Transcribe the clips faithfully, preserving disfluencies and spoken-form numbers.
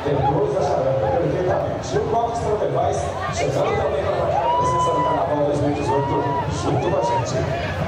Depois da charanga, perfeitamente. E o bloco Strawberries chegando também para marcar a presença no Carnaval dois mil e dezoito, junto com a gente.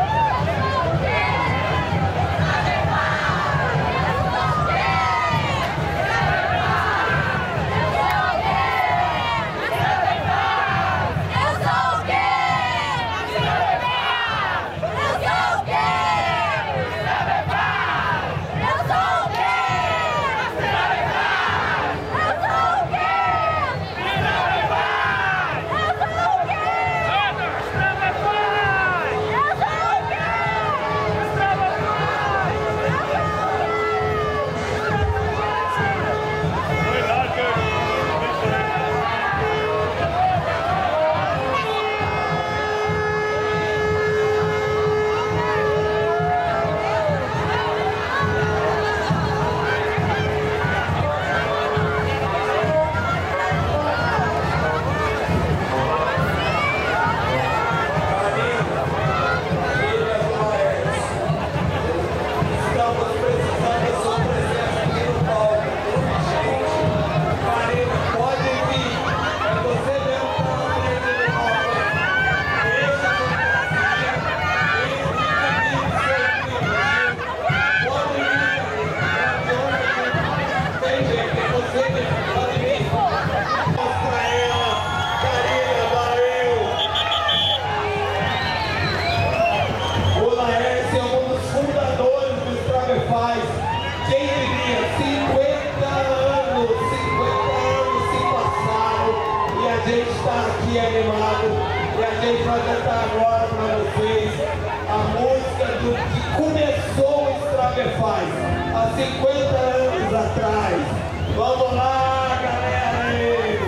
A gente está aqui animado e a gente vai cantar agora para vocês a música do que começou o Strawberries há cinquenta anos atrás. Vamos lá, galera! Aí.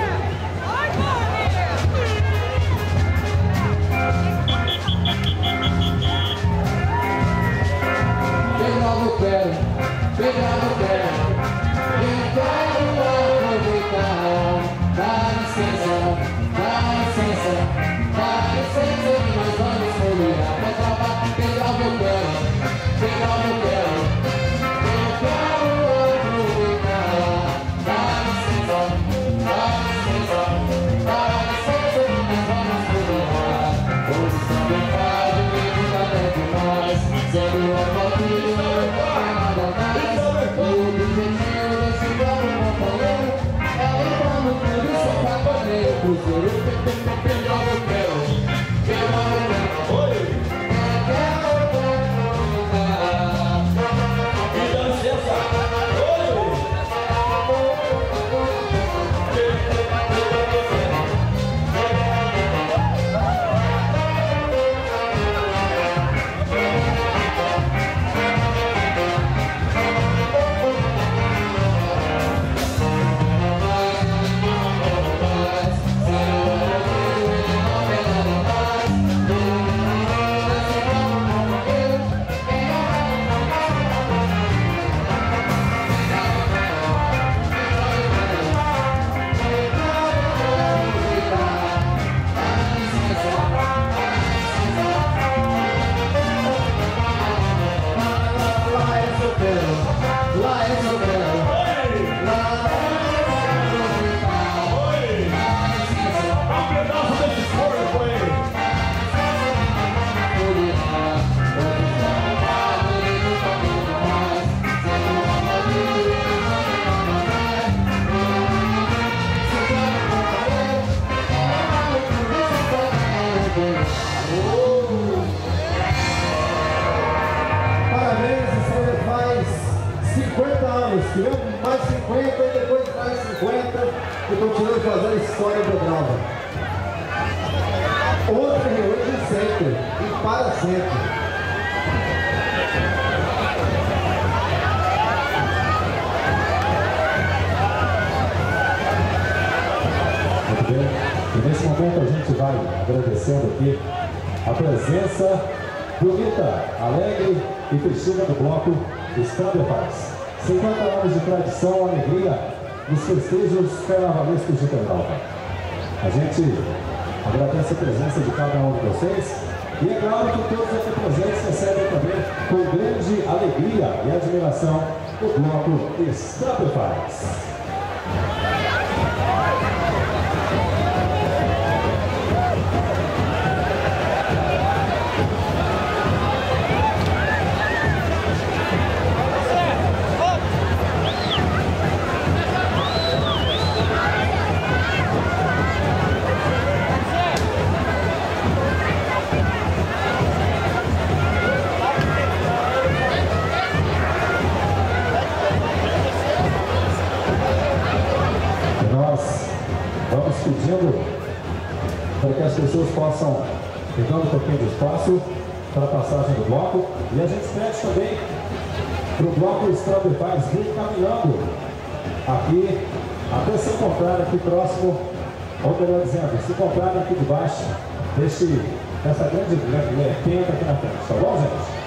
Pegar no pé, pegar no pé, eu quero aproveitar. Dá licença, dá licença, dá licença que nós vamos folhear pra trabalhar, pegar meu pé, pegar meu pé. Eu quero aproveitar. Dá licença, dá licença, dá licença que nós vamos folhear. Hoje também faz o medo da neve mais, sendo uma família, não é nada mais. O objetivo desse plano companheiro é levar no clube só pra correr o cruzeiro. Pegar meu pé, pegar meu pé. Oi! Quero aproveitar. E dá licença! Oi! cinquenta anos, tivemos mais cinquenta e depois mais cinquenta e continuamos fazendo história do Brava. Ontem, hoje e sempre, e para sempre. Muito bem. E nesse momento a gente vai agradecendo aqui a presença bonita, alegre e festiva do bloco Strawberries. cinquenta anos de tradição, alegria nos festejos carnavalescos de Penalva. A gente agradece a presença de cada um de vocês e é claro que todos aqui presentes recebem também com grande alegria e admiração o bloco Strawberries. para que as pessoas possam ir dando um pouquinho de espaço para a passagem do bloco. E a gente pede também para o bloco Strawberry vir caminhando aqui até se encontrar aqui próximo, ou melhor dizendo, se encontrar aqui debaixo deste, dessa grande tenda aqui na frente, tá bom, gente?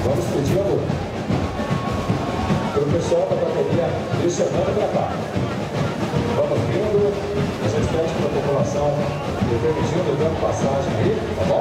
Vamos pedindo para o pessoal da bateria ir chegando para cá. Vamos vindo, a gente pede para a população ir permitindo, dando passagem aí, tá bom?